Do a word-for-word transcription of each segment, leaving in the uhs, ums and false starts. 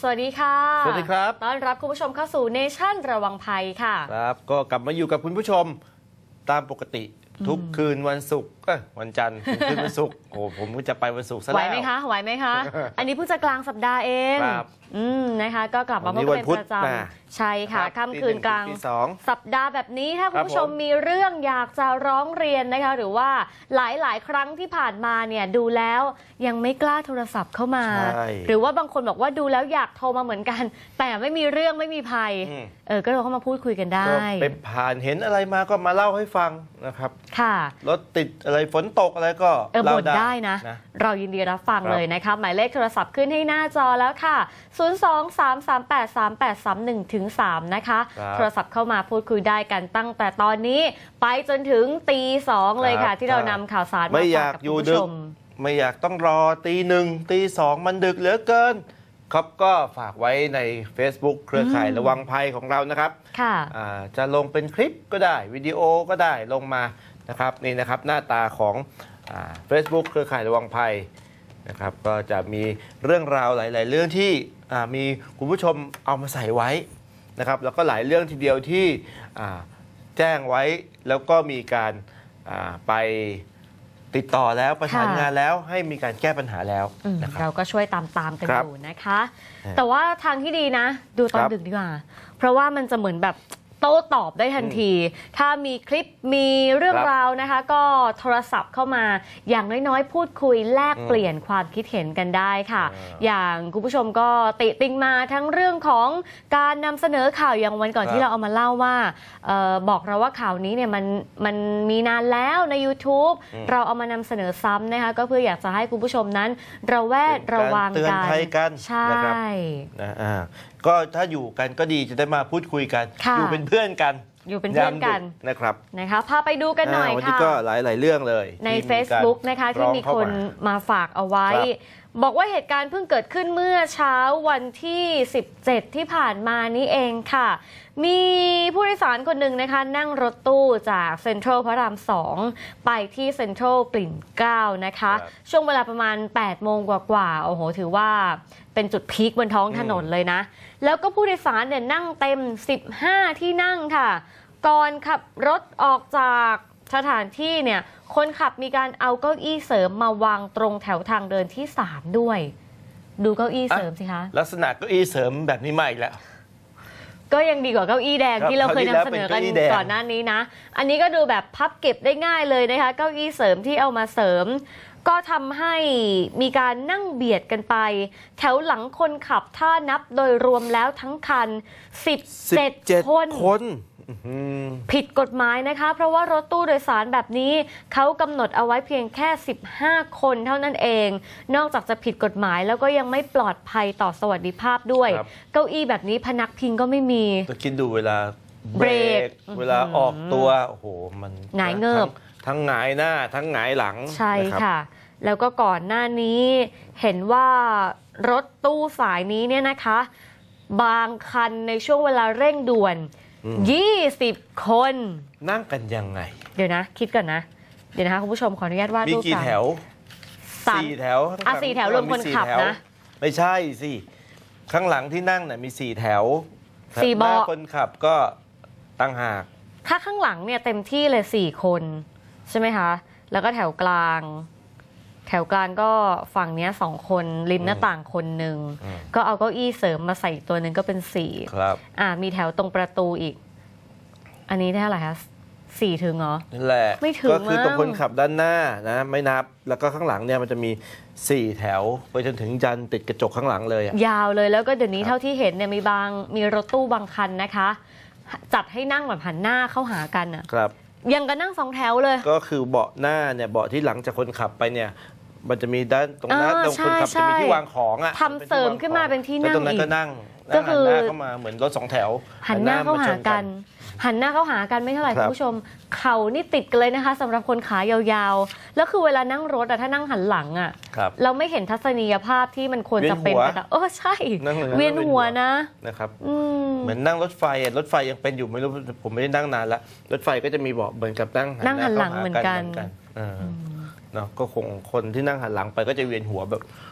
สวัสดีค่ะสวัสดีครับต้อนรับคุณผู้ชมเข้าสู่เนชั่นระวังภัยค่ะครับก็กลับมาอยู่กับคุณผู้ชมตามปกติทุกคืนวันศุกร์วันจันทร์ถึงคืนวันศุกร์โอ้ผมก็จะไปวันศุกร์ซะแล้วไหวไหมคะไหวไหมคะ อันนี้เพิ่งจะกลางสัปดาห์เองอืมนะคะก็กลับมาพบกันเป็นประจำใช่ค่ะค่ำคืนกลางสัปดาห์แบบนี้ถ้าคุณผู้ชมมีเรื่องอยากจะร้องเรียนนะคะหรือว่าหลายๆ ครั้งที่ผ่านมาเนี่ยดูแล้วยังไม่กล้าโทรศัพท์เข้ามาหรือว่าบางคนบอกว่าดูแล้วอยากโทรมาเหมือนกันแต่ไม่มีเรื่องไม่มีภัยเออก็เราเข้ามาพูดคุยกันได้เป็นผ่านเห็นอะไรมาก็มาเล่าให้ฟังนะครับค่ะรถติดอะไรฝนตกอะไรก็เล่าได้นะเรายินดีรับฟังเลยนะคะหมายเลขโทรศัพท์ขึ้นให้หน้าจอแล้วค่ะศูนย์ สอง สาม สาม แปด สาม แปด สาม หนึ่ง ถึง สามนะคะโทรศัพท์เข้ามาพูดคุยได้กันตั้งแต่ตอนนี้ไปจนถึงตีสองเลยค่ะที่เรานำข่าวสารมาฝากกับคุณผู้ชมไม่อยากต้องรอตีหนึ่งตีสองมันดึกเหลือเกินครับก็ฝากไว้ใน Facebook เครือข่ายระวังภัยของเรานะครับค่ะจะลงเป็นคลิปก็ได้วิดีโอก็ได้ลงมานะครับนี่นะครับหน้าตาของ Facebook เครือข่ายระวังภัยนะครับก็จะมีเรื่องราวหลายๆเรื่องที่มีคุณผู้ชมเอามาใส่ไว้นะครับแล้วก็หลายเรื่องทีเดียวที่แจ้งไว้แล้วก็มีการไปติดต่อแล้วประสานงานแล้วให้มีการแก้ปัญหาแล้วนะครับเราก็ช่วยตามตามกันอยู่นะคะแต่ว่าทางที่ดีนะดูตอนดึกดีกว่าเพราะว่ามันจะเหมือนแบบโต้ตอบได้ทันทีถ้ามีคลิปมีเรื่องราวนะคะก็โทรศัพท์เข้ามาอย่างน้อยๆพูดคุยแลกเปลี่ยนความคิดเห็นกันได้ค่ะอย่างคุณผู้ชมก็ติติงมาทั้งเรื่องของการนำเสนอข่าวอย่างวันก่อนที่เราเอามาเล่าว่าบอกเราว่าข่าวนี้เนี่ยมันมันมีนานแล้วใน YouTube เราเอามานำเสนอซ้ำนะคะก็เพื่ออยากจะให้คุณผู้ชมนั้นระแวดระวังกันใช่ก็ถ้าอยู่กันก็ดีจะได้มาพูดคุยกันอยู่เป็นเพื่อนกันอยู่เป็นเพื่อนกันนะครับนะคะพาไปดูกันหน่อยค่ะวันนี้ก็หลายๆเรื่องเลยใน Facebook นะคะที่มีคนมาฝากเอาไว้บอกว่าเหตุการณ์เพิ่งเกิดขึ้นเมื่อเช้าวันที่สิบเจ็ดที่ผ่านมานี้เองค่ะมีผู้โดยสารคนหนึ่งนะคะนั่งรถตู้จากเซ็นทรัลพระรามสองไปที่เซ็นทรัลปิ่นเกล้านะคะช่วงเวลาประมาณแปดโมงกว่าๆโอ้โหถือว่าเป็นจุดพีคบนท้องถนนเลยนะแล้วก็ผู้โดยสารเนี่ยนั่งเต็มสิบห้าที่นั่งค่ะก่อนขับรถออกจากสถานที่เนี่ยคนขับมีการเอาเก้าอี้เสริมมาวางตรงแถวทางเดินที่สามด้วยดูเก้าอี้เสริมสิคะลักษณะเก้าอี้เสริมแบบนี้ใหม่แล้วก็ยังดีกว่าเก้าอี้แดงที่เราเคยนำเสนอกันก่อนหน้านี้นะอันนี้ก็ดูแบบพับเก็บได้ง่ายเลยนะคะเก้าอี้เสริมที่เอามาเสริมก็ทำให้มีการนั่งเบียดกันไปแถวหลังคนขับถ้านับโดยรวมแล้วทั้งคันสิบเจ็ดคนผิดกฎหมายนะคะเพราะว่ารถตู้โดยสารแบบนี้เขากำหนดเอาไว้เพียงแค่สิบห้าคนเท่านั้นเองนอกจากจะผิดกฎหมายแล้วก็ยังไม่ปลอดภัยต่อสวัสดิภาพด้วยเก้าอี้แบบนี้พนักพิงก็ไม่มีจะคิดดูเวลาเบรกเวลาออกตัวโอ้โหมันหงายเงิบทั้งหงายหน้าทั้งหงายหลังใช่ค่ะแล้วก็ก่อนหน้านี้เห็นว่ารถตู้สายนี้เนี่ยนะคะบางคันในช่วงเวลาเร่งด่วนยี่สิบคนนั่งกันยังไงเดี๋ยวนะคิดก่อนนะเดี๋ยวนะคะคุณผู้ชมขออนุญาตว่ามีกี่แถวสี่แถวอ่ะสี่แถวรวมคนขับนะไม่ใช่สิข้างหลังที่นั่งเนี่ยมีสี่แถวสี่เบาะคนขับก็ตั้งหากถ้าข้างหลังเนี่ยเต็มที่เลยสี่คนใช่ไหมคะแล้วก็แถวกลางแถวกลางก็ฝั่งนี้สองคนริมหน้าต่างคนหนึ่งก็เอาเก้าอี้เสริมมาใส่ตัวหนึ่งก็เป็นสี่ครับอ่ามีแถวตรงประตูอีกอันนี้เท่าไหร่คะสี่ถึงเหรอนั่นแหละไม่ถึงก็คือตรงคนขับด้านหน้านะไม่นับแล้วก็ข้างหลังเนี่ยมันจะมีสี่แถวไปจนถึงยันติดกระจกข้างหลังเลยยาวเลยแล้วก็เดี๋ยวนี้เท่าที่เห็นเนี่ยมีบางมีรถตู้บางคันนะคะจัดให้นั่งแบบหันหน้าเข้าหากันอ่ะครับยังก็นั่งสองแถวเลยก็คือเบาะหน้าเนี่ยเบาะที่หลังจากคนขับไปเนี่ยมันจะมีด้านตรงนั้นตรงคนขับจะมีที่วางของอ่ะทำเสริมขึ้นมาเป็นที่นั่งตรงนั้นก็นั่งก็คือหันหน้าเข้ามาเหมือนรถสองแถวหันหน้าเข้าหากันหันหน้าเข้าหากันไม่เท่าไหร่คุณผู้ชมเข่านี่ติดกันเลยนะคะสำหรับคนขายาวๆแล้วคือเวลานั่งรถอะถ้านั่งหันหลังอะเราไม่เห็นทัศนียภาพที่มันควรจะเป็นแต่เออใช่เวียนหัวนะนะครับเหมือนนั่งรถไฟรถไฟยังเป็นอยู่ไม่รู้ผมไม่ได้นั่งนานละรถไฟก็จะมีเบาะเหมือนกับนั่งนั่งหันหลังเหมือนกันเนาะก็คงคนที่นั่งหันหลังไปก็จะเวียนหัวแบบ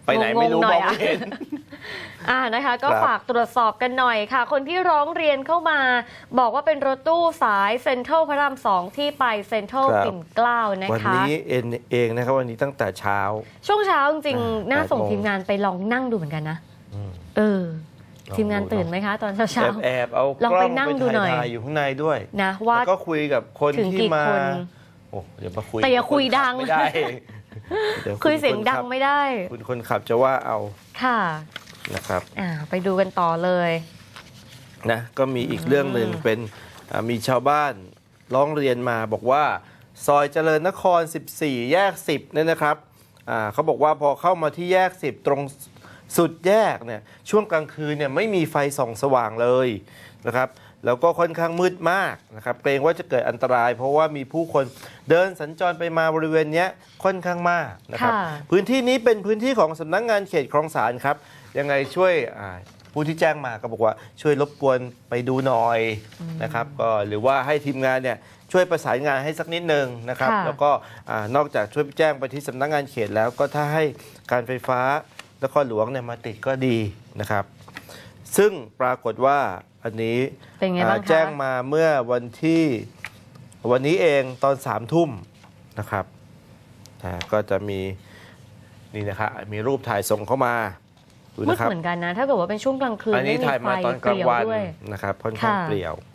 ไปไหนไม่รู้งงๆหน่มออย งอะไม่เห็นอ่านะคะก็ครับฝากตรวจสอบกันหน่อยค่ะ คนที่ร้องเรียนเข้ามา บอกว่าเป็นรถตู้สายเซ็นทรัลพระรามสองที่ไปเซ็นทรัลครับปิ่นเกล้านะวันคะนี้เองเองนะครับวันนี้ตั้งแต่เช้าช่วงเช้าจริงอ่าๆน่าส่งแปดโมงทีมงานไปลองนั่งดูเหมือนกันนะอืมเออลองทีมงานดูตื่นไหมคะ ตอนเช้าแอเช้าบแอบเอาลองกล้ไปองนั่งไปดูหน่อยถ่ายๆอยู่ข้างในด้วยนะว่าแล้วก็คุยกับคนถึงที่กี่มาคนโอ้เดี๋ยวมาคุยแต่อย่ากับคุยนขับดังไม่ได้ดี๋วคุยเสียงณดังขับไม่ได้คุณคนขับจะว่าเอาค่ะนะครับอ่าไปดูกันต่อเลยนะก็มีอีกเรื่องหนึ่งเป็นอ่ามีชาวบ้านร้องเรียนมาบอกว่าซอยเจริญนคร สิบสี่ แยก สิบเนี่ยนะครับอ่าเขาบอกว่าพอเข้ามาที่แยก สิบ ตรงสุดแยกเนี่ยช่วงกลางคืนเนี่ยไม่มีไฟส่องสว่างเลยนะครับแล้วก็ค่อนข้างมืดมากนะครับเกรงว่าจะเกิดอันตราย เพราะว่ามีผู้คนเดินสัญจรไปมาบริเวณเนี้ยค่อนข้างมากนะครับค่ะพื้นที่นี้เป็นพื้นที่ของสำนักงานเขตคลองสานครับยังไงช่วยอ่าผู้ที่แจ้งมาก็บอกว่าช่วยรบกวนไปดูหน่อยนะครับก็หรือว่าให้ทีมงานเนี่ยช่วยประสานงานให้สักนิดนึงนะครับค่ะแล้วก็อ่านอกจากช่วยแจ้งไปที่สำนักงานเขตแล้วก็ถ้าให้การไฟฟ้านครหลวงเนี่ยมาติดก็ดีนะครับ ซึ่งปรากฏว่าอันนี้เป็นไงบ้างอ่าคะแจ้งมาเมื่อวันที่วันนี้เองตอนสามทุ่มนะครับอ่าก็จะมีนี่นะครับมีรูปถ่ายส่งเข้ามาดูมืดนะครับเหมือนกันนะ ถ้าเกิดว่าเป็นช่วงกลางคืนอันนี้ไม่มีถ่ายไฟมาตอนเปกลางลี่ยววันด้วยนะครับค่อนข้างค่ะเปลี่ยว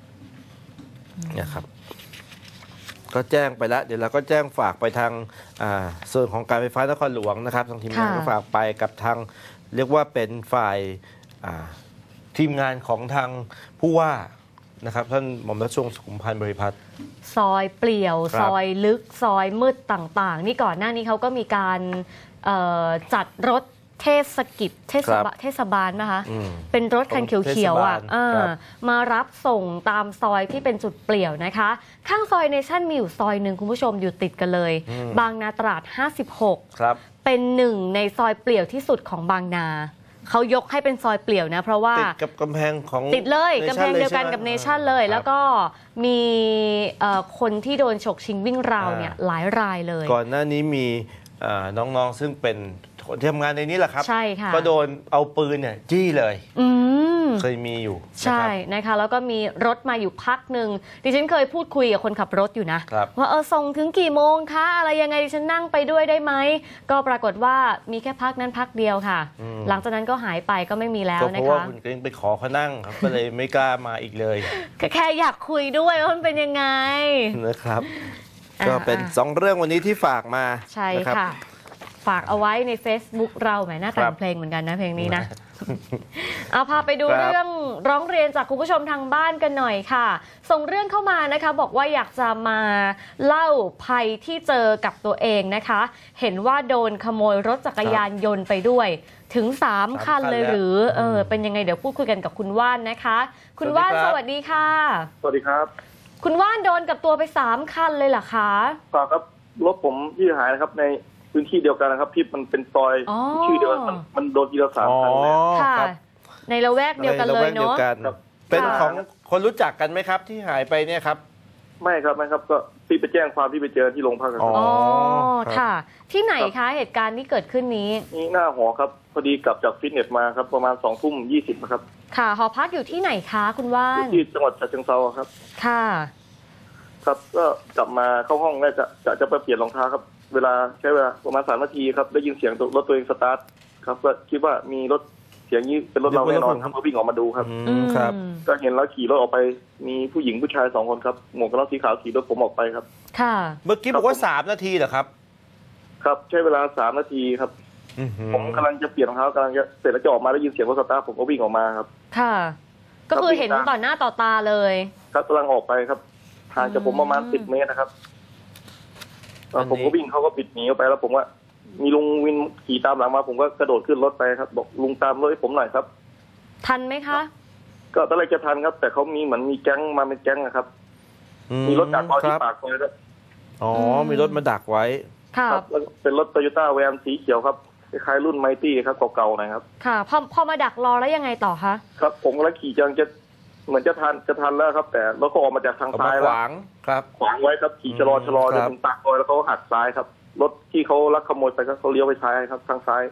นะครับก็แจ้งไปแล้ว เดี๋ยวเราก็แจ้งฝากไปทางอ่าส่วนของการไฟฟ้านครหลวงนะครับทางทีมงานค่ะก็ฝากไปกับทางเรียกว่าเป็นฝ่ายอ่าทีมงานของทางผู้ว่านะครับท่านหม่อมราชวงศ์สุขุมพันธ์บริพัตรซอยเปลี่ยวครับซอยลึก ซอยมืดต่างๆ นี่ก่อนหน้านี้เขาก็มีการเอ่อจัดรถเทศกิจเทศบาลเทศบาลนะคะอืมเป็นรถคันเขียวๆอ่ะเทศบาลเออครับมารับส่งตามซอยที่เป็นจุดเปลี่ยวนะคะ ข้างซอยเนชั่นมีอยู่ซอยหนึ่งคุณผู้ชมอยู่ติดกันเลย บางนาตราด ห้าสิบหกครับเป็นหนึ่งในซอยเปลี่ยวที่สุดของบางนา เขายกให้เป็นซอยเปลี่ยวนะ เพราะว่าติดกับกำแพงของติดเลย Nation กำแพงเดียวกันใช่ไหมกับเนชั่นเลยครับแล้วก็มีเอ่อคนที่โดนฉกชิงวิ่งราวเนี่ยอ่าหลายรายเลยก่อนหน้านี้มีเอ่อน้องๆซึ่งเป็นคนที่ทำงานในนี้แหละครับใช่ค่ะก็โดนเอาปืนเนี่ยจี้เลยอืมเคยมีอยู่ใช่นะครับนะคะ แล้วก็มีรถมาอยู่พักหนึ่งดิฉันเคยพูดคุยกับคนขับรถอยู่นะครับ ว่าเออส่งถึงกี่โมงคะอะไรยังไงดิฉันนั่งไปด้วยได้ไหมก็ปรากฏว่ามีแค่พักนั้นพักเดียวค่ะ หลังจากนั้นก็หายไปก็ไม่มีแล้วก็เพนะราะว่าคะคุณเกรงไปขอเขานั่งครับ ก็เลยไม่กล้ามาอีกเลยก็แค่อยากคุยด้วยว่ามันเป็นยังไงนะครับอ่าก็เป็นสองเรื่องวันนี้ที่ฝากมาใช่นะครับค่ะ ฝากเอาไว้ใน Facebook เราแหมหน้าครัแต่งบเพลงเหมือนกันนะเพลงนี้นะ เอาพาไปดูครับเรื่องร้องเรียนจากคุณผู้ชมทางบ้านกันหน่อยค่ะ ส่งเรื่องเข้ามานะคะ บอกว่าอยากจะมาเล่าภัยที่เจอกับตัวเองนะคะ เห็นว่าโดนขโมยรถจักรยานยนต์ไปด้วย ถึงสามคันเลยหรือเออเป็นยังไงเดี๋ยวพูดคุยกันกับคุณว่านนะคะ คุณว่านสวัสดีค่ะสวัสดีครับคุณว่านโดนกับตัวไปสามคันเลยเหรอคะฝากครับรถผมที่หายนะครับในพื้นที่เดียวกันนะครับที่มันเป็นซอยอ๋อชื่อเดียวกันมันมันโดนทีละสามอ๋อครั้งเลยค่ะครับในละแวกเดียวกันเลยใระแวเนาะดีวกันครับเป็นค่ะของคนรู้จักกันไหมครับ ที่หายไปเนี่ยครับไม่ครับไม่ครับก็ที่ไปแจ้งความที่ไปเจอที่โรงพักครับอ๋ออ๋อครับค่ะ ที่ไหนคะเหตุการณ์ที่เกิดขึ้นนี้นี่หน้าหอครับพอดีกลับจากฟิตเนสมาครับประมาณสองทุ่มยี่สิบนะครับค่ะ หอพักอยู่ที่ไหนคะคุณว่านที่จังหวัดฉะเชิงเทราครับค่ะครับก็กลับมาเข้าห้องแล้วจะจะจะไปเปลี่ยนรองเท้าครับ เวลาใช้เวลาประมาณสามนาทีครับได้ยินเสียงรถตัวเองสตาร์ทครับก็คิดว่ามีรถเสียงนี้เป็นรถเราแน่นอนครับก็วิ่งออกมาดูครับอืมครับอืมก็เห็นแล้วขี่รถออกไปมีผู้หญิงผู้ชายสองคนครับหมวกกันน็อกสีขาวขี่รถผมออกไปครับค่ะเมื่อกี้บอกว่าสามนาทีเหรอครับครับใช้เวลาสามนาทีครับอื้อหือผมกำลังจะเปลี่ยนรองเท้ากำลังจะเสร็จแล้วจะออกมาได้ยินเสียงรถสตาร์ทผมก็วิ่งออกมาครับค่ะ ก็คือเห็นต่อหน้าต่อตาเลยครับกำลังออกไปครับห่างจากผมประมาณสิบเมตรนะครับเอ่อผมก็วิ่งเขาก็ปิดหนีออกไปแล้วผมว่ามีลุงวินขี่ตามหลังมา ผมก็กระโดดขึ้นรถไปครับบอกลุงตามรถให้ผมหน่อยครับทันไหมคะก็ตอนแรกจะทันครับ แต่เขามีเหมือนมีแก๊งมาเป็นแก๊งนะครับอืมีรถดักรอคที่รับปากซอยครับอ๋อมีรถมาดักไว้ค่ะครับแล้วเป็นรถโตโยต้าแวนสีเขียวครับคล้ายๆรุ่นไมตี้ครับเก่าๆหน่อยครับค่ะ พอพอมาดักรอแล้วยังไงต่อคะครับ ผมกำลังขี่จังจะเหมือนจะทันจะทันแล้วครับ แต่รถก็ออกมาจากทางเอาซ้ามาขยแล้ววางครับขวางไว้ครับขี่ชะลอชะลอคจรันบถึงปากซอยแล้วเขาหักซ้ายครับรถที่เขาลักขโมยไปก็เขาเลี้ยวไปซ้ายครับทางซ้าย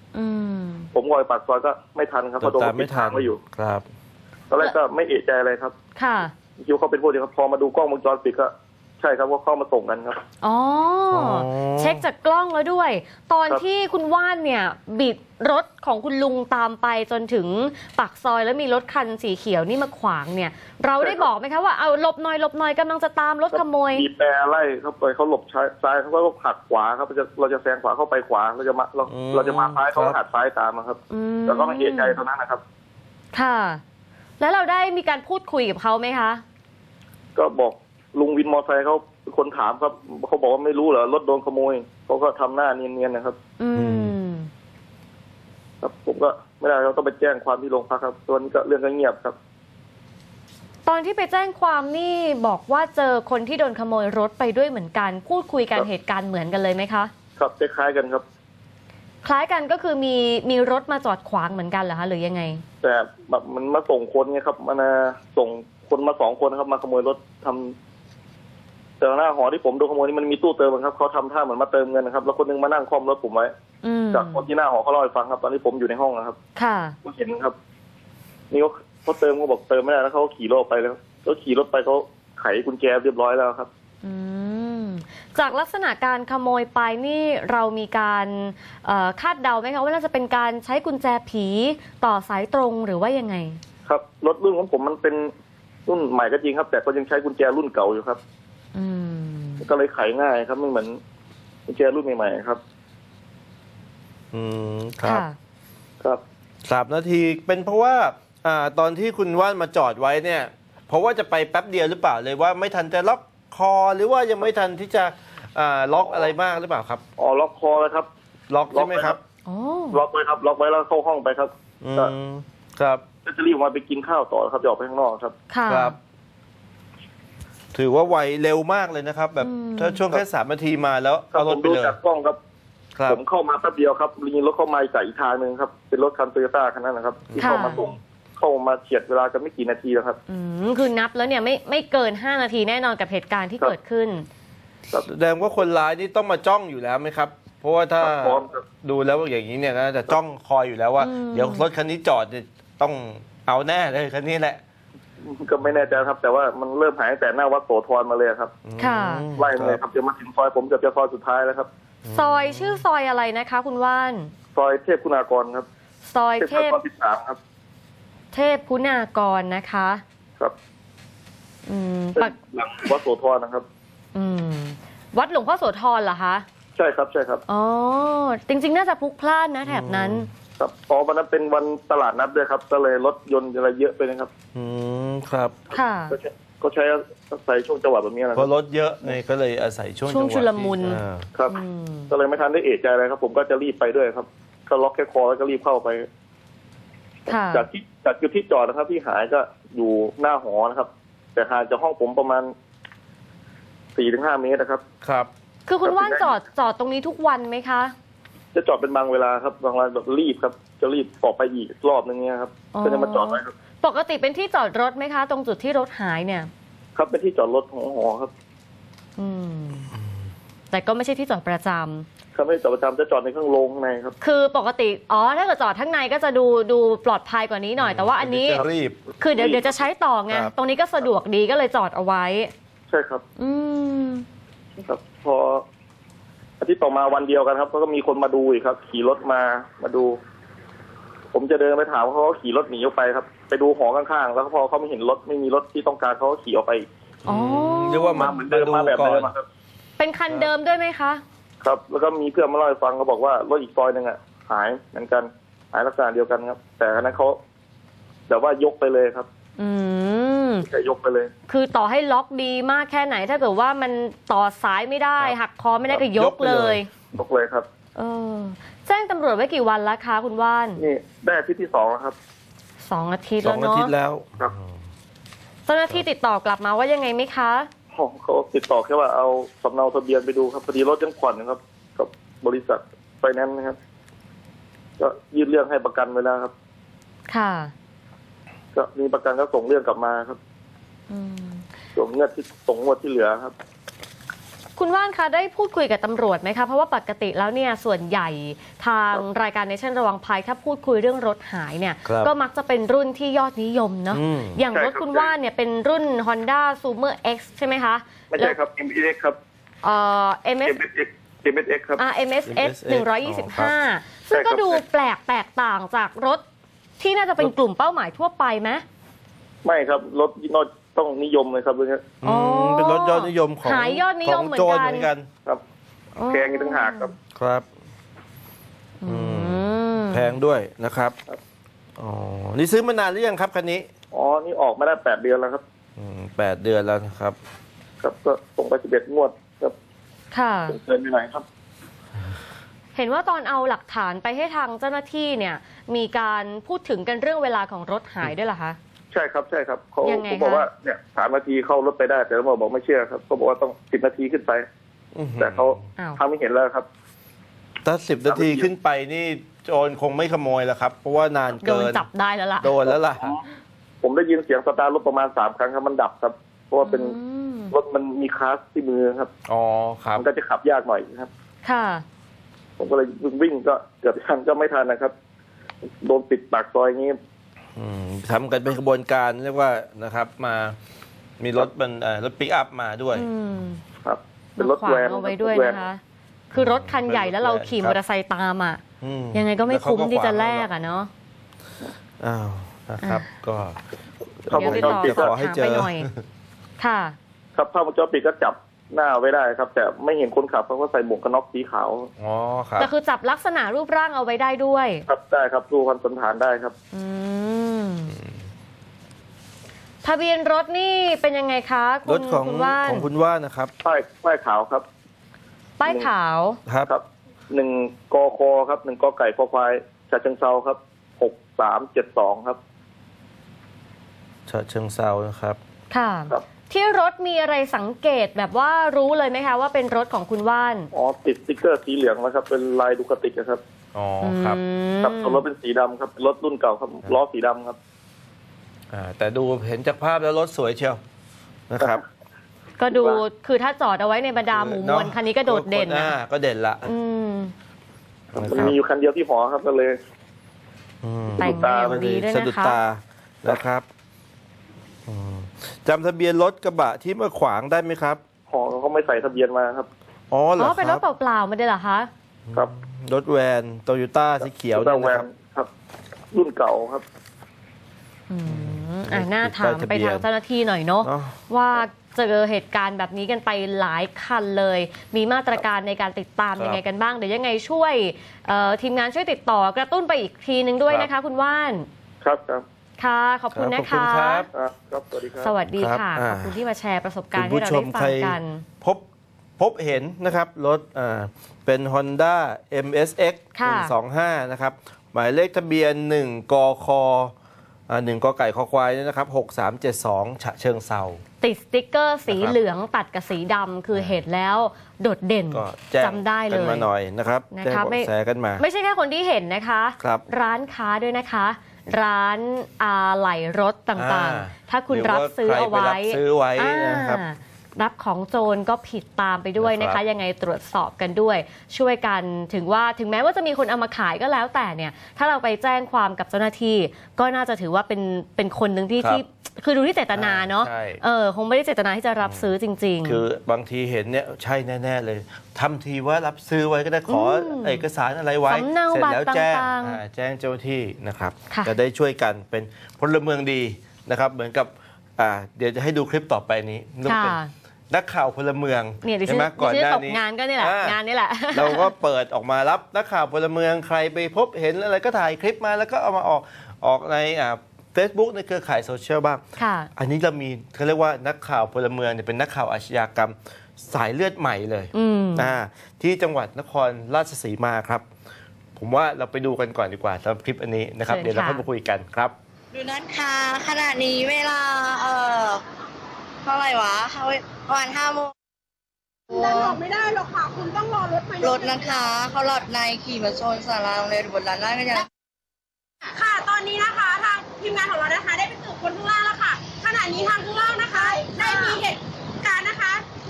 อืมผมลอยปากซอยก็ไม่ทันครับเพราะโดนตามปิไม่ดทัทางนไว้อยู่ครับตอนแรกก็ไม่เอะใจอะไรครับค่ะคิดว่าเขาเป็นพวกเดียวครับพอมาดูกล้องวงจรปิดก็ใช่ครับว่าเข้ามาส่งกันครับอ๋ออ๋อเช็คจากกล้องแล้วด้วย ตอนครับที่คุณว่านเนี่ยบิดรถของคุณลุงตามไปจนถึงปากซอยแล้วมีรถคันสีเขียวนี่มาขวางเนี่ย เราได้บอกไหมคะว่าเอาหลบหน่อยหลบหน่อยกำลังจะตามรถขโมยบีบแต่ไล่ครับไปเขาหลบซ้ายเขาก็หักขวาครับเราจะเราจะแซงขวาเข้าไปขวาเราจะมาเราอืมเราจะมาซ้ายเขาครับหักซ้ายตามนะครับอืมแล้วก็ไม่เอะใจเท่านั้นนะครับค่ะ แล้วเราได้มีการพูดคุยกับเขาไหมคะก็บอกลุงวินมอเตอร์ไซค์เขาเป็นคนถามครับเขาบอกว่าไม่รู้เหรอรถโดนขโมยเขาก็ทำหน้าเนียนๆนะครับอืมครับ ผมก็ไม่ได้เราต้องไปแจ้งความที่โรงพักครับตัวนี้ก็เรื่องก็เงียบครับตอนที่ไปแจ้งความนี่บอกว่าเจอคนที่โดนขโมยรถไปด้วยเหมือนกัน พูดคุยกันครับเหตุการณ์เหมือนกันเลยไหมคะครับคล้ายๆกันครับคล้ายกันก็คือมีมีรถมาจอดขวางเหมือนกันเหรอคะหรือยังไงแต่แบบมันมาส่งคนไงครับมันมาส่งคนมาสองคนครับมาขโมยรถทำแต่หน้าหอที่ผมโดนขโมยนี่มันมีตู้เติมครับเขาทำท่าเหมือนมาเติมเงินนะครับแล้วคนนึงมานั่งคล่อมรถผมไว้อืมจากคนที่หน้าหอเขาเล่าให้ฟังครับ ตอนที่ผมอยู่ในห้องนะครับค่ะก็เห็นครับ นี่เขาเขาเติมเขาบอกเติมไม่ได้แล้วเขาขี่รถไปแล้วเขาขี่รถไปเขาไขกุญแจเรียบร้อยแล้วครับอืมจากลักษณะการขโมยไปนี่เรามีการเอ่อคาดเดาไหมคะว่าน่าจะเป็นการใช้กุญแจผีต่อสายตรงหรือว่ายังไงครับรถรุ่นของผมมันเป็นรุ่นใหม่ก็จริงครับ แต่ก็ยังใช้กุญแจรุ่นเก่าอยู่ครับอืมก็เลยไขง่ายครับไม่เหมือนกุญแจรุ่นใหม่ๆครับอืมครับค่ะครับสามนาทีเป็นเพราะว่าอ่าตอนที่คุณว่านมาจอดไว้เนี่ย เพราะว่าจะไปแป๊บเดียวหรือเปล่าเลยว่าไม่ทันจะล็อกคอหรือว่ายังไม่ทันที่จะอ่าล็อกอะไรมากหรือเปล่าครับอ๋อล็อกคอแล้วครับล็อกใช่ไหมครับโอ้ล็อกไว้ครับ ล็อกไว้แล้วเข้าห้องไปครับอืมครับก็จะรีบออกมาไปกินข้าวต่อครับจะออกไปข้างนอกครับค่ะครับ ถือว่าไวเร็วมากเลยนะครับ แบบอืมถ้าช่วงแค่สามนาทีมาแล้วครับเอารผถมไปดูเลยจากกล้องครับครับผมเข้ามาแป๊บเดียวครับมีรถเข้ามาจากอีกทางหนึ่งครับ เป็นรถคันโตโยต้าคันนั้นนะครับ ที่เข้ามาส่งเข้ามาเฉียดเวลากันไม่กี่นาทีแล้วครับอืมคือนับแล้วเนี่ยไม่ไม่เกินห้านาทีแน่นอนกับเหตุการณ์ที่ครับเกิดขึ้นแสดงว่าคนร้ายนี่ต้องมาจ้องอยู่แล้วไหมครับ เพราะว่าถ้าพร้อมครับดูแล้วอย่างนี้เนี่ยนะจะจ้องคอยอยู่แล้วว่าอืมเดี๋ยวรถคันนี้จอดเนี่ยต้องเอาแน่เลยคันนี้แหละก็ไม่แน่ใจครับ แต่ว่ามันเริ่มหายตั้งแต่หน้าวัดโสธรมาเลยครับค่ะอืมไล่มาเลยครับจนมาถึงซอยผมเกือบจะซอยสุดท้ายแล้วครับซอยชื่อซอยอะไรนะคะ คุณว่านซอยเทพคุณากรครับซอยเทพเทพคุณากรสิบสามครับเทพคุณากรนะคะครับอืมเป็นปักหลังวัดโสธรนะครับอืมวัดหลวงพ่อโสธรเหรอคะใช่ครับใช่ครับอ๋อ จริง ๆ น่าจะพลุกพล่านนะแถบนั้นครับอ๋อวันนั้นเป็นวันตลาดนัดด้วยครับ ก็เลยรถยนต์อะไรเยอะไปนะครับอืมครับค่ะก็ใช้ก็ใช้อาศัยช่วงจังหวะแบบนี้นะเพครัราะบรถเยอะเนี่ยก็เลยอาศัยช่วงช่วงจัหะชุลมุนที่อ่าครับอืมก็เลยไม่ทันได้เอะใจอะไรครับ ผมก็จะรีบไปด้วยครับก็ล็อกแค่คอแล้วก็รีบเข้าไปค่ะจากที่จากจุดที่จอดนะครับ ที่หายก็อยู่หน้าหอนะครับ แต่ห่างจากห้องผมประมาณสี่ถึงห้าเมตรนะครับครับคือคุณว่านจอดจอดตรงนี้ทุกวันไหมคะจะจอดเป็นบางเวลาครับบางวันแบบรีบครับ จะรีบออกไปอีกรอบนึงเนี่ยครับอ๋อก็จะมาจอดไว้ครับปกติเป็นที่จอดรถไหมคะ ตรงจุดที่รถหายเนี่ยครับเป็นที่จอดรถของหอครับอืม แต่ก็ไม่ใช่ที่จอดประจำครับไม่ได้จอดประจำจะจอดในข้างโรงข้างในครับคือปกติ อ๋อ ถ้าเกิดจอดข้างในก็จะดูดูปลอดภัยกว่านี้หน่อย แต่ว่าอันนี้จะรีบคือเดี๋ยวเดี๋ยวจะใช้ต่อไงครับตรงนี้ก็สะดวกดีก็เลยจอดเอาไว้ใช่ครับอืมครับ พออาทิตย์ต่อมาวันเดียวกันครับก็มีคนมาดูอีกครับ ขี่รถมามาดู ผมจะเดินไปถามเขาเขาขี่รถหนีออกไปครับ ไปดูหอข้างๆแล้วพอเขาไม่เห็นรถไม่มีรถที่ต้องการเขาก็ขี่ออกไปอีกอ๋อเรียกว่ามามาเหมือนเดิมมาแบบก่อเดินมอะครับเป็นคันเดิมด้วยไหมคะครับ แล้วก็มีเพื่อนมาเล่าให้ฟังเขาบอกว่ารถอีกซอยหนึ่งอ่ะหายเหมือนกัน หายลักษณะเดียวกันครับ แต่อันนั้นเขาแบบว่ายกไปเลยครับอืมแค่ยกไปเลยคือต่อให้ล็อกดีมากแค่ไหน ถ้าเกิดว่ามันต่อสายไม่ได้ครับหักคอไม่ได้ก็ยยกกไปเลเลย ยยกเลยครับเออ แจ้งตำรวจไว้กี่วันแล้วคะคุณว่านนี่ได้อาทิตย์ที่สองแล้วครับสองอาทิตย์สอแล้งวอาเนาะทิตย์แล้วครับเจ้าหน้าที่ติดต่อกลับมาว่ายังไงไหมคะอ๋อเขาติดต่อแค่ว่าเอาสำเนาทะเบียนไปดูครับพอดีรถยังผ่อนนะครับ กับบริษัทไฟแนนซ์นะครับ ก็ยื่นเรื่องให้ประกันไว้แล้วครับค่ะก็มีประกันก็ส่งเรื่องกลับมาครับอืมส่งเงินที่ส่งงวดที่เหลือครับคุณว่านคะได้พูดคุยกับตำรวจไหมคะเพราะว่าปกติแล้วเนี่ยส่วนใหญ่ทางรายการเนชั่นระวังภัยถ้าพูดคุยเรื่องรถหายเนี่ยก็มักจะเป็นรุ่นที่ยอดนิยมเนาะอย่างรถคุณว่านเนี่ยเป็นรุ่น Honda Zoomer X ใช่ไหมคะไม่ใช่ครับ เอ็ม เอส เอ็กซ์ ครับเอ่อเอ็ม เอส เอ็กซ์ เอ็ม เอส เอ็กซ์ ครับอ่า เอ็ม เอส เอ็กซ์ หนึ่งร้อยยี่สิบห้าซึ่งก็ดูแปลกแตกต่างจากรถที่น่าจะเป็นกลุ่มเป้าหมายทั่วไปไหมไม่ครับรถยี่ห้อต้องนิยมเลยครับเรื่องนี้เป็นรถยอดนิยมของหายยอดนิยมเหมือนกันครับแพงอีกต่างหากครับครับแพงด้วยนะครับอ๋อนี่ซื้อมานานหรือยังครับคันนี้อ๋อนี่ออกมาได้แปดเดือนแล้วครับแปดเดือนแล้วนะครับครับก็ส่งไปสิบเอ็ดงวดครับค่ะเกินไปหน่อยครับเห็นว่าตอนเอาหลักฐานไปให้ทางเจ้าหน้าที่เนี่ยมีการพูดถึงกันเรื่องเวลาของรถหายด้วยเหรอคะใช่ครับใช่ครับเขาเขาบอกว่าเนี่ยสามนาทีเข้ารถไปได้แต่ตำรวจบอกไม่เชื่อครับเขาบอกว่าต้องสิบนาทีขึ้นไปแต่เขาทำไม่เห็นแล้วครับถ้าสิบนาทีขึ้นไปนี่โจรคงไม่ขโมยแล้วครับเพราะว่านานเกินโดนจับได้แล้วล่ะโดนแล้วล่ะผมได้ยินเสียงสตาร์ทรถประมาณสามครั้งครับมันดับครับเพราะว่าเป็นรถมันมีคลาสที่มือครับอ๋อครับมันก็จะขับยากหน่อยครับค่ะผมก็เลยวิ่งก็เกือบทันก็ไม่ทันนะครับโดนปิดปากซอยอย่างนี้ทำกันเป็นกระบวนการเรียกว่านะครับมามีรถเป็นรถปิกอัพมาด้วยครับเป็นรถแวนเอาไว้ด้วยนะคะคือรถคันใหญ่แล้วเราขี่มอเตอร์ไซค์ตามอ่ะยังไงก็ไม่คุ้มที่จะแลกอ่ะเนาะอ้าวนะครับก็เขาบอกจอปิดขอให้เจอค่ะครับถ้าวงจรปิดก็จับหน้าไว้ได้ครับแต่ไม่เห็นคนขับเพราะว่าใส่หมวกกันน็อกสีขาวอ๋อครับแต่คือจับลักษณะรูปร่างเอาไว้ได้ด้วยครับได้ครับดูความสันฐานได้ครับอืมทะเบียนรถนี่เป็นยังไงคะรถของของคุณว่านนะครับป้ายป้ายขาวครับป้ายขาวครับครับหนึ่งกคครับหนึ่งกไก่คอควายฉะเชิงเทราครับหกสามเจ็ดสองครับฉะเชิงเทรานะครับค่ะที่รถมีอะไรสังเกตแบบว่ารู้เลยไหมคะว่าเป็นรถของคุณว่านอ๋อติดสติ๊กเกอร์สีเหลืองนะครับเป็นลายดูคาติกครับอ๋อครับครับรถเป็นสีดำครับรถรุ่นเก่าครับล้อสีดำครับอ่าแต่ดูเห็นจากภาพแล้วรถสวยเชียวนะครับก็ดูคือถ้าจอดเอาไว้ในบรรดาหมู่มวลคันนี้ก็โดดเด่นนะก็เด่นละอืมมันมีอยู่คันเดียวที่หอครับก็เลยแต่งตาดีด้วยนะคะนะครับจำทะเบียนรถกระบะที่มาขวางได้ไหมครับหอเขาไม่ใส่ทะเบียนมาครับอ๋อเหรอครับเป็นรถเปล่าๆไม่ได้เหรอคะครับรถแวนโตโยต้าสีเขียวนะครับครับรุ่นเก่าครับอืมอ่าน่าถามไปทางเจ้าหน้าที่หน่อยเนาะว่าเจอเหตุการณ์แบบนี้กันไปหลายคันเลยมีมาตรการในการติดตามยังไงกันบ้างเดี๋ยวยังไงช่วยทีมงานช่วยติดต่อกระตุ้นไปอีกทีนึงด้วยนะคะคุณว่านครับครับค่ะขอบคุณนะคะครับครับสวัสดีครับสวัสดีค่ะขอบคุณที่มาแชร์ประสบการณ์ที่เราได้ฟังกันพบพบเห็นนะครับรถอ่าเป็น Honda เอ็ม เอส เอ็กซ์ หนึ่งสองห้านะครับหมายเลขทะเบียนหนึ่งกคอ่าหนึ่งกไก่คอควายนี่นะครับหกสามเจ็ดสองฉะเชิงเทราติดสติ๊กเกอร์สีเหลืองตัดกับสีดำคือเห็นแล้วโดดเด่นจำได้เลยมาหน่อยนะครับแจ้งเบาะแสกันมาไม่ใช่แค่คนที่เห็นนะคะร้านค้าด้วยนะคะร้านอะไหล่รถต่างๆถ้าคุณรับซื้อเอาไว้ซื้อไว้นะครับรับของโจรก็ผิดตามไปด้วยนะคะยังไงตรวจสอบกันด้วยช่วยกันถึงว่าถึงแม้ว่าจะมีคนเอามาขายก็แล้วแต่เนี่ยถ้าเราไปแจ้งความกับเจ้าหน้าที่ก็น่าจะถือว่าเป็นเป็นคนหนึ่งที่ที่คือดูที่เจตนาเนาะเออคงไม่ได้เจตนาที่จะรับซื้อจริงๆคือบางทีเห็นเนี่ยใช่แน่ๆเลยทำทีว่ารับซื้อไว้ก็ได้ขอเอกสารอะไรไว้เสร็จแล้วแจ้งแจ้งเจ้าหน้าที่นะครับจะได้ช่วยกันเป็นพลเมืองดีนะครับเหมือนกับเดี๋ยวจะให้ดูคลิปต่อไปนี้นุ่มเป็นนักข่าวพลเมืองใช่ไหมก่อนหน้านี้งานก็นี่แหละงานนี่แหละเราก็เปิดออกมารับนักข่าวพลเมืองใครไปพบเห็นอะไรก็ถ่ายคลิปมาแล้วก็เอามาออกออกในเฟซบุ๊กในเครือข่ายโซเชียลบ้างอันนี้เรามีเขาเรียกว่านักข่าวพลเมืองเนี่ยเป็นนักข่าวอาชญากรรมสายเลือดใหม่เลยที่จังหวัดนครราชสีมาครับผมว่าเราไปดูกันก่อนดีกว่าสำหรับคลิปอันนี้นะครับเดี๋ยวเราค่อยมาคุยกันครับดูนั้นค่ะขณะนี้เวลาเอ่อเท่าไหร่วะประมาณห้าโมงดันออกไม่ได้หรอกค่ะคุณต้องรอรถมารถนะคะเขาหลอดในขี่มาชนศาลาโรงเรียนบนร้านได้กันยังค่ะตอนนี้นะคะทางทีมงานของเรานะคะได้ไปสืบคนข้างล่างแล้วค่ะขณะนี้ทางข้างล่างนะคะได้มีเหตุการณ์นะคะรถ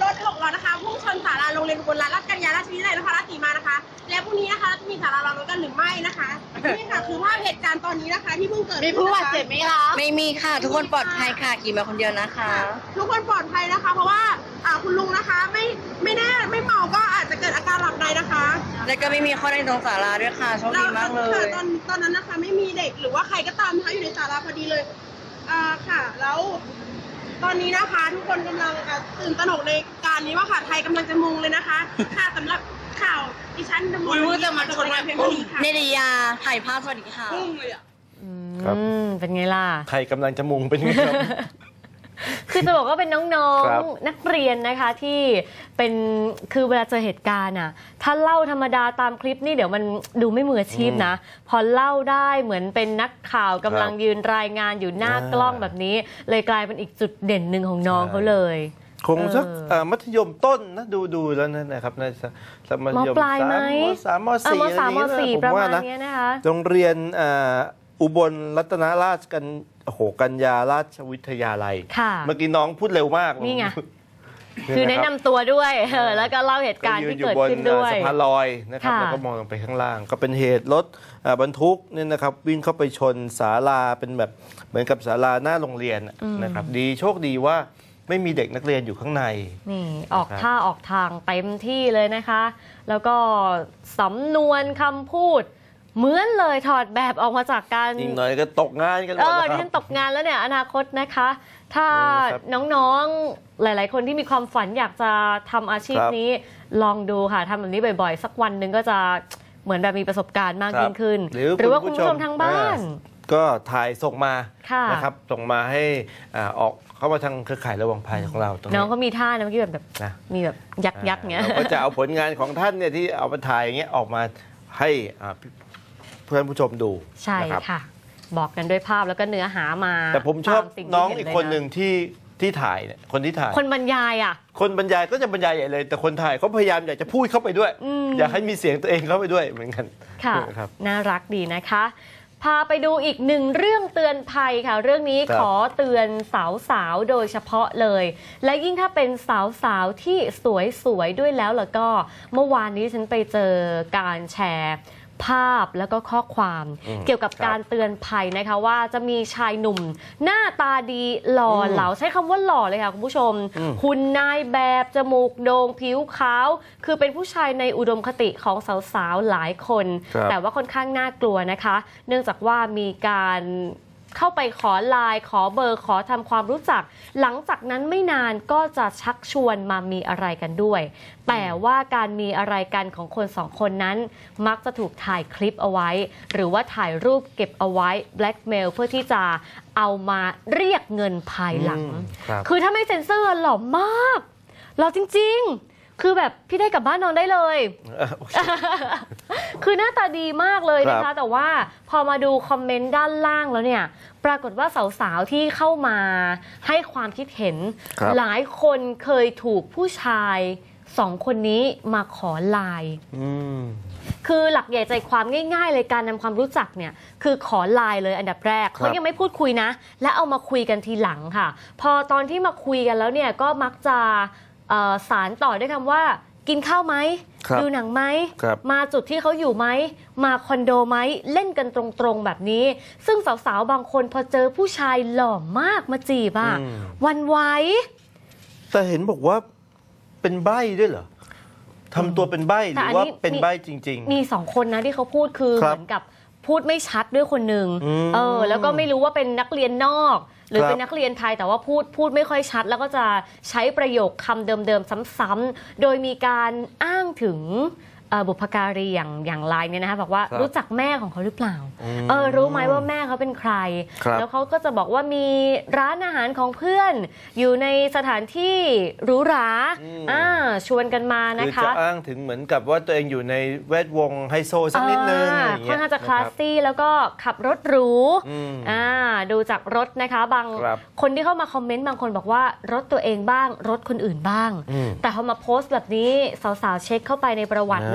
ถหกล้อนะคะพุ่งชนศาลาโรงเรียนอุบลรัตน์ราชกัญญาราชวิทยาลัยนครราชสีมานะคะ และพรุ่งนี้นะคะจะมีศาลารอรถกันหรือไม่นะคะนี่ค่ะคือภาพเหตุการณ์ตอนนี้นะคะที่เพิ่งเกิดมีผู้บาดเจ็บไหมคะ ไม่มีค่ะ ทุกคนปลอดภัยค่ะขี่มาคนเดียวนะคะทุกคนปลอดภัยนะคะ เพราะว่าอ่าคุณลุงนะคะไม่ไม่แน่ไม่เมาก็อาจจะเกิดอาการหลับในนะคะและก็ไม่มีข้อใดตรงศาลาด้วยค่ะโชคดีมากเลค่ะยตอนตอนนั้นนะคะไม่มีเด็กหรือว่าใครก็ตามนะคะอยู่ในศาลาพอดีเลยอ่าค่ะ แล้วตอนนี้นะคะทุกคนกำลังอ่ะตื่นตระหนกในการนี้ว่าค่ะไทยกำลังจะมุงเลยนะคะ ค่ะสำหรับข่าวดิฉันดำเนินการจะมาชนเพียงเท่านี้ค่ะเนริยาถ่ายภาพสวัสดีค่ะครับอืมเป็นไงล่ะใครกำลังจะมุงเป็นไงครับคือจะบอกว่าเป็นน้องครับๆนักเรียนนะคะที่เป็นคือเวลาเจอเหตุการณ์อ่ะถ้าเล่าธรรมดาตามคลิปนี่เดี๋ยวมันดูไม่มืออาชีพนะ พอเล่าได้เหมือนเป็นนักข่าวกำลังยืนรายงานอยู่หน้ากล้องแบบนี้ เลยกลายเป็นอีกจุดเด่นหนึ่งของน้องเขาเลยคงสักเออเอ่อมัธยมต้นนะดูดูแล้วนะนะครับในสักสักมัธยมมปลายไหมสามมเออสี่มสามมอะไรสี่อย่างประเงี้ยมาณนะเนี้ยนะคะโรงเรียนเอ่ออุบลรัตนราชกันโอ้โหกัญญาราชวิทยาลัยค่ะเมื่อกี้น้องพูดเร็วมากนี่ไงเยคือแนะรับนำตัวด้วยเออแล้วก็เล่าเหตุก็การณ์ยืนที่อยู่เกิดบนขึ้นด้วยสะพานลอยนะครับค่ะแล้วก็มองลงไปข้างล่าง ก็เป็นเหตุรถเอ่อบรรทุกเนี่ยนะครับวิ่งเข้าไปชนศาลาเป็นแบบเหมือนกับศาลาหน้าโรงเรียนนะครับดีโชคดีว่าไม่มีเด็กนักเรียนอยู่ข้างในนี่ออกท่าออกทางเต็มที่เลยนะคะ แล้วก็สำนวนคำพูด เหมือนเลยถอดแบบออกมาจากการอีกหน่อยก็ตกงานกันหมเอดอนะที่คฉัรับนตกงานแล้วเนี่ยอนาคตนะคะ ถ้าครับน้องๆหลายๆ คนที่มีความฝันอยากจะทำอาชีพครับนี้ลองดูค่ะทำแบบนี้บ่อยๆ สักวันหนึ่งก็จะเหมือนแบบมีประสบการณ์มากครับยิ่งขึ้นหรือว่าคุคุณณผู้ชผู้มชมทางบ้านก็ถ่ายส่งมาค่ะนะครับส่งมาให้อ่าออกเข้ามาทางเครือข่ายระวังภัยของเราตรงน้นี้องเขามีท่านะเมื่อกี้แบบแบบนะมีแบบยักษ์ยักษ์เงี้ยเราก็จะเอาผลงานของท่านเนี่ยที่เอามาถ่ายอย่างเงี้ยออกมาให้อ่าเพื่อนผู้ชมดูใช่นะครับค่ะ บอกกันด้วยภาพแล้วก็เนื้อหามาแต่ผมชอบตาสิ่ที่น้องเห็อีกเลยคนหนึ่งที่ที่ถ่ายเนี่ยคนที่ถ่ายคนบรรยายอ่ะคนบรรยายก็จะบรรยายใหญ่เลย แต่คนถ่ายเขาพยายามอยากจะพูดเข้าไปด้วยอืมอยากให้มีเสียงตัวเองเข้าไปด้วยเหมือนกันค่ะครับน่ารักดีนะคะ พาไปดูอีกหนึ่งเรื่องเตือนภัยค่ะ เรื่องนี้ครับขอเตือนสาวๆ โดยเฉพาะเลย และยิ่งถ้าเป็นสาวๆ ที่สวยๆ ด้วยแล้วแล้วก็เมื่อวานนี้ฉันไปเจอการแชร์ภาพแล้วก็ข้อความอืมเกี่ยวกับครับการเตือนภัยนะคะว่าจะมีชายหนุ่ม หน้าตาดีหล่ออืมเหลาใช้คำว่าหล่อเลยค่ะคุณผู้ชมอืมหุ่นนายแบบจมูกโด่งผิวขาว คือเป็นผู้ชายในอุดมคติของสาวๆ หลายคนครับแต่ว่าค่อนข้างน่ากลัวนะคะ เนื่องจากว่ามีการเข้าไปขอไลน์ขอเบอร์ขอทำความรู้จัก หลังจากนั้นไม่นานก็จะชักชวนมามีอะไรกันด้วย แต่ว่าการมีอะไรกันของคนสองคนนั้น มักจะถูกถ่ายคลิปเอาไว้ หรือว่าถ่ายรูปเก็บเอาไว้แบล็กเมลเพื่อที่จะเอามาเรียกเงินภายหลังอืมครับคือถ้าไม่เซ็นเซอร์หล่อมากหล่อจริงๆ คือแบบพี่ได้กลับบ้านนอนได้เลยเออโอเคคือหน้าตาดีมากเลยนะครัคะบแต่ว่าพอมาดูคอมเมนต์ด้านล่างแล้วเนี่ย ปรากฏว่าสาวๆที่เข้ามาให้ความคิดเห็นครับหลายคนเคยถูกผู้ชายสองคนนี้มาขอไลน์อืมคือหลักใหญ่ใจความง่ายๆ เลยการนำความรู้จักเนี่ยคือขอไลน์เลยอันดับแรกครับเขายังไม่พูดคุยนะ และเอามาคุยกันทีหลังค่ะ พอตอนที่มาคุยกันแล้วเนี่ยก็มักจะเอ่อสารต่อด้วยคำว่ากินข้าวไหมครับดูหนังไหมครับมาจุดที่เขาอยู่ไหมมาคอนโดไหมเล่นกันตรงๆแบบนี้ ซึ่งสาวๆบางคนพอเจอผู้ชายหล่อมากมาจีบอ่ะอืมหวันไหวแต่เห็นบอกว่าเป็นใบ้ด้วยเหรอทำตัวเป็นใบ้หแต่รืออันว่านี้เป็นมีใบ้จริงมีสองคนนะที่เขาพูดคือครัเหบมือนกับพูดไม่ชัดด้วยคนหนึ่งอืมเออแล้วก็ไม่รู้ว่าเป็นนักเรียนนอก หรือครับเป็นนักเรียนไทยแต่ว่าพูดพูดไม่ค่อยชัด แล้วก็จะใช้ประโยคคำเดิมๆซ้ำๆโดยมีการอ้างถึงเอ่อบุพการีอย่างอย่างไลน์เนี่ยนะคะบอกว่าครับรู้จักแม่ของเขาหรือเปล่าอืมเออรู้ไหมว่าแม่เขาเป็นใครครับแล้วเขาก็จะบอกว่ามีร้านอาหารของเพื่อน อยู่ในสถานที่หรูหราอ่าชวนกันมาๆนะคือคะจะอ้างถึงเหมือนกับว่าตัวเองอยู่ในแวดวงไฮโซสักนิดนึงอ่าอย่างค่อเงี้นยข้างจะนะคลาสรับซี่แล้วก็ขับรถหรูอืมอ่าดูจากรถนะคะบางครับคนที่เข้ามาคอมเมนต์บางคนบอกว่ารถตัวเองบ้างรถคนอื่นบ้างอืมแต่พอมาโพสต์แบบนี้สาวๆเช็คเข้าไปในประวัติ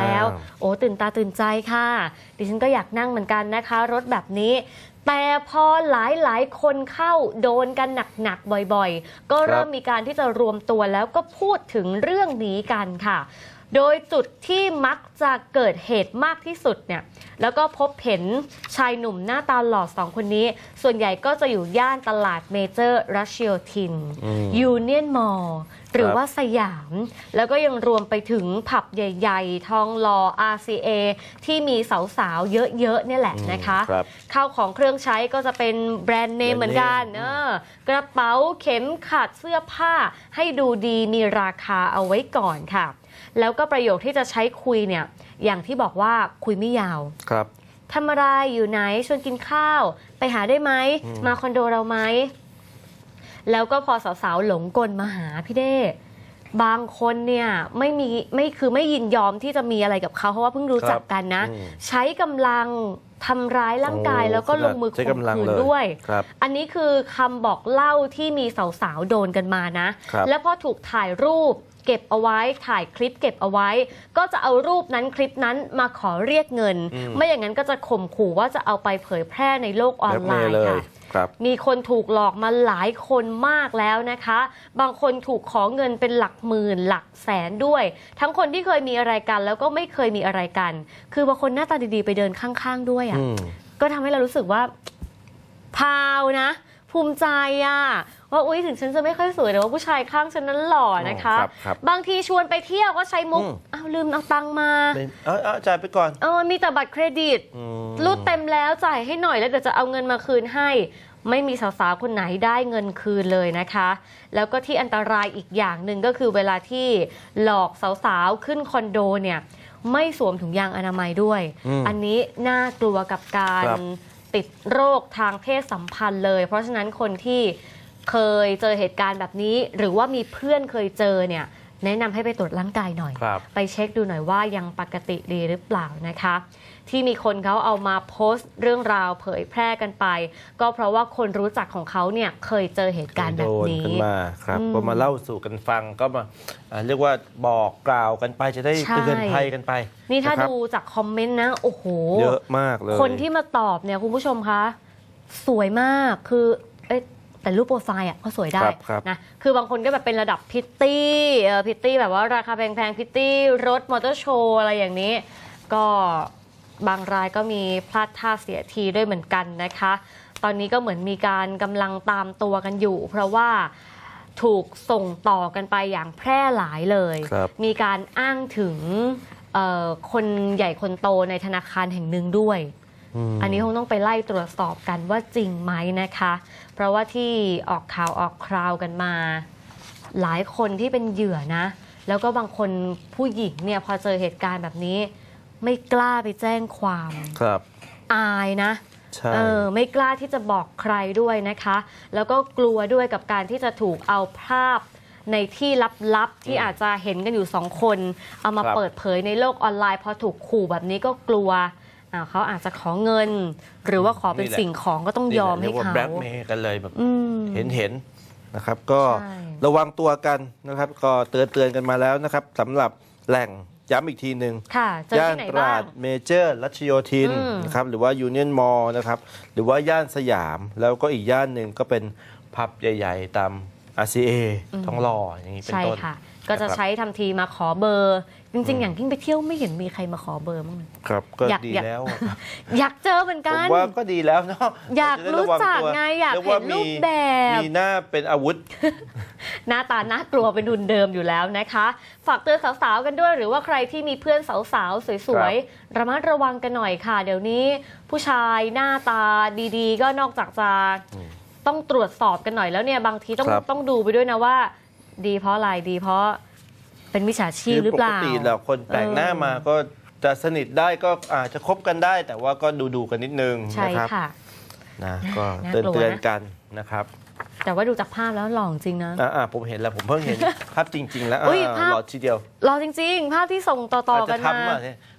แล้วอ่าโอ้ตื่นตาตื่นใจค่ะดิฉันก็อยากนั่งเหมือนกันนะคะรถแบบนี้แต่พอหลายหลายคนเข้าโดนกันหนักๆบ่อยๆก็เริ่มมีการที่จะรวมตัวแล้วก็พูดถึงเรื่องนี้กันค่ะโดยจุดที่มักจะเกิดเหตุมากที่สุดเนี่ยแล้วก็พบเห็นชายหนุ่มหน้าตาหล่อสองคนนี้ส่วนใหญ่ก็จะอยู่ย่านตลาดเมเจอร์รัชโยธินยูเนียนมอลล์หรือว่าสยาม แล้วก็ยังรวมไปถึงผับใหญ่ๆทองหล่อ อาร์ ซี เอ ที่มีสาวๆเยอะๆเนี่ยแหละนะคะข้าวของเครื่องใช้ก็จะเป็นแบรนด์เนมเหมือนกันเออกระเป๋าเข็มขัดเสื้อผ้าให้ดูดีมีราคาเอาไว้ก่อนค่ะแล้วก็ประโยคที่จะใช้คุยเนี่ยอย่างที่บอกว่าคุยไม่ยาวครับทำอะไรอยู่ไหนชวนกินข้าวไปหาได้ไหมมาคอนโดเราไหมแล้วก็พอสาวๆหลงกลมาหาพี่เด้บางคนเนี่ยไม่มีไม่คือไม่ยินยอมที่จะมีอะไรกับเขาเพราะว่าเพิ่งรู้จักกันนะใช้กำลังทำร้ายร่างกายแล้วก็ลงมือข่มขืนด้วยอันนี้คือคำบอกเล่าที่มีสาวๆโดนกันมานะและพอถูกถ่ายรูปเก็บเอาไว้ถ่ายคลิปเก็บเอาไว้ก็จะเอารูปนั้นคลิปนั้นมาขอเรียกเงินไม่อย่างนั้นก็จะข่มขู่ว่าจะเอาไปเผยแพร่ในโลกออนไลน์ค่ะมีคนถูกหลอกมาหลายคนมากแล้วนะคะบางคนถูกขอเงินเป็นหลักหมื่นหลักแสนด้วย ทั้งคนที่เคยมีอะไรกันแล้วก็ไม่เคยมีอะไรกันคือบางคนหน้าตาดีๆไปเดินข้างๆด้วยอ่ะก็ทำให้เรารู้สึกว่าพาวนะภูมิใจอ่ะว่าอุ๊ยถึงฉันจะไม่ค่อยสวยแต่ว่าผู้ชายข้างฉันนั้นหล่อนะคะบางทีชวนไปเที่ยวก็ใช้มุกอ้าวลืมเอาตังค์มาเออเอาจ่ายไปก่อนเออมีแต่บัตรเครดิตรูดเต็มแล้วจ่ายให้หน่อยแล้วเดี๋ยวจะเอาเงินมาคืนให้ไม่มีสาวๆคนไหนได้เงินคืนเลยนะคะแล้วก็ที่อันตรายอีกอย่างหนึ่งก็คือเวลาที่หลอกสาวๆขึ้นคอนโดเนี่ยไม่สวมถุงยางอนามัยด้วย อ, อันนี้น่ากลัวกับการติดโรคทางเพศสัมพันธ์เลยเพราะฉะนั้นคนที่เคยเจอเหตุการณ์แบบนี้หรือว่ามีเพื่อนเคยเจอเนี่ยแนะนำให้ไปตรวจร่างกายหน่อยไปเช็คดูหน่อยว่ายังปกติดีหรือเปล่านะคะที่มีคนเขาเอามาโพสต์เรื่องราวเผยแพร่กันไปก็เพราะว่าคนรู้จักของเขาเนี่ยเคยเจอเหตุการณ์แบบนี้กันมาครับก็มาเล่าสู่กันฟังก็มาเรียกว่าบอกกล่าวกันไปจะได้เตือนภัยกันไปนี่ถ้าดูจากคอมเมนต์นะโอ้โหเยอะมากเลยคนที่มาตอบเนี่ยคุณผู้ชมคะสวยมากคือเอ๊ะแต่รูปโปรไฟล์อ่ะก็สวยได้นะคือบางคนก็แบบเป็นระดับพิตตี้เออพิตตี้แบบว่าราคาแพงๆพิตตี้รถมอเตอร์โชว์อะไรอย่างนี้ก็บางรายก็มีพลาดท่าเสียทีด้วยเหมือนกันนะคะตอนนี้ก็เหมือนมีการกำลังตามตัวกันอยู่เพราะว่าถูกส่งต่อกันไปอย่างแพร่หลายเลยมีการอ้างถึงคนใหญ่คนโตในธนาคารแห่งหนึ่งด้วยอันนี้คงต้องไปไล่ตรวจสอบกันว่าจริงไหมนะคะเพราะว่าที่ออกข่าวออกคราวกันมาหลายคนที่เป็นเหยื่อนะแล้วก็บางคนผู้หญิงเนี่ยพอเจอเหตุการณ์แบบนี้ไม่กล้าไปแจ้งความครับอายนะเออไม่กล้าที่จะบอกใครด้วยนะคะแล้วก็กลัวด้วยกับการที่จะถูกเอาภาพในที่ลับๆที่อาจจะเห็นกันอยู่สองคนเอามาเปิดเผยในโลกออนไลน์พอถูกขู่แบบนี้ก็กลัวเขาอาจจะขอเงินหรือว่าขอเป็นสิ่งของก็ต้องยอมให้เขาแบล็กเมย์กันเลยแบบเห็นเห็นนะครับก็ระวังตัวกันนะครับก็เตือนเตือนกันมาแล้วนะครับสำหรับแหล่งย้ำอีกทีหนึ่งย่านตลาดเมเจอร์รัชโยธินนะครับหรือว่ายูเนียนมอลล์นะครับหรือว่าย่านสยามแล้วก็อีกย่านหนึ่งก็เป็นผับใหญ่ๆตาม อาร์ ซี เอ ทองหล่ออย่างนี้เป็นต้นก็จะใช้ทำทีมาขอเบอร์จริงๆอย่างที่ไปเที่ยวไม่เห็นมีใครมาขอเบอร์มั้งครับก็ดีแล้วอยากเจอเหมือนกันผมว่าก็ดีแล้วเนาะอยากรู้จักไงอยากเห็นรูปแบบมีหน้าเป็นอาวุธหน้าตาน่ากลัวเป็นดุนเดิมอยู่แล้วนะคะฝากเตือนสาวๆกันด้วยหรือว่าใครที่มีเพื่อนสาวๆสวยๆระมัดระวังกันหน่อยค่ะเดี๋ยวนี้ผู้ชายหน้าตาดีๆก็นอกจากจะต้องตรวจสอบกันหน่อยแล้วเนี่ยบางทีต้องต้องดูไปด้วยนะว่าดีเพราะอะไรดีเพราะเป็นมิจฉาชีพหรือเปล่าปกติแล้วคนแปลกหน้ามาก็จะสนิทได้ก็อาจจะคบกันได้แต่ว่าก็ดูดูกันนิดนึงนะครับนะก็เตือนเตือนกันนะครับแต่ว่าดูจากภาพแล้วหล่อจริงนะอ่าผมเห็นแล้วผมเพิ่งเห็นภาพจริงๆแล้วหล่อทีเดียวหล่อจริงๆภาพที่ส่งต่อๆกันมา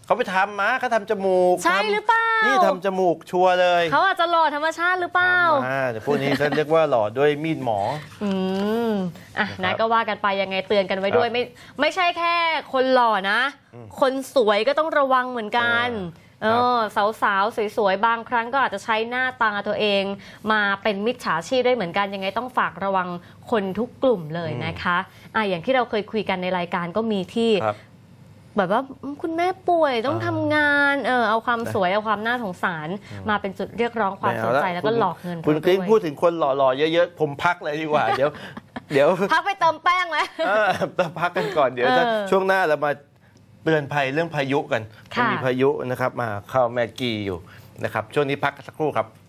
เขาไปทำมาเขาทำจมูกใช่ทำหรือเปล่านี่ทำจมูกชัวร์เลยเขาอาจจะหล่อธรรมชาติหรือเปล่าทำมาแต่พวกนี้เขาเรียกว่าหล่อด้วยมีดหมออืมอ่ะนะครับนะก็ว่ากันไปยังไงเตือนกันไว้ด้วยครับไม่ไม่ใช่แค่คนหล่อนะอืมคนสวยก็ต้องระวังเหมือนกันเอเอออสาวๆสวยๆบางครั้งก็อาจจะใช้หน้าตาตัวเอง มาเป็นมิจฉาชีพได้เหมือนกันยังไงต้องฝากระวังคนทุกกลุ่มเลยนะคะอ่ะอย่างที่เราเคยคุยกันในรายการก็มีที่ครับแบบว่าอืมคุณแม่ป่วยต้องอ่าทำงานเออเอาความนะสวยเอาความน่าสงสาร มาเป็นจุดเรียกร้องความสนใจแล้วก็คุณหลอกเงินคุณเรากริ้งด้วยพูดถึงคนหล่อๆเยอะๆผมพักเลยดีกว่า เดี๋ยว เดี๋ยวพักไปเติมแป้งไหมเออต้องพักกันก่อนเดี๋ยวเออถ้าช่วงหน้าเรามาเตือนภัยเรื่องพายุกันค่ะมันมีพายุนะครับมาเข้าแม่กีอยู่นะครับช่วงนี้พักกันสักครู่ครับ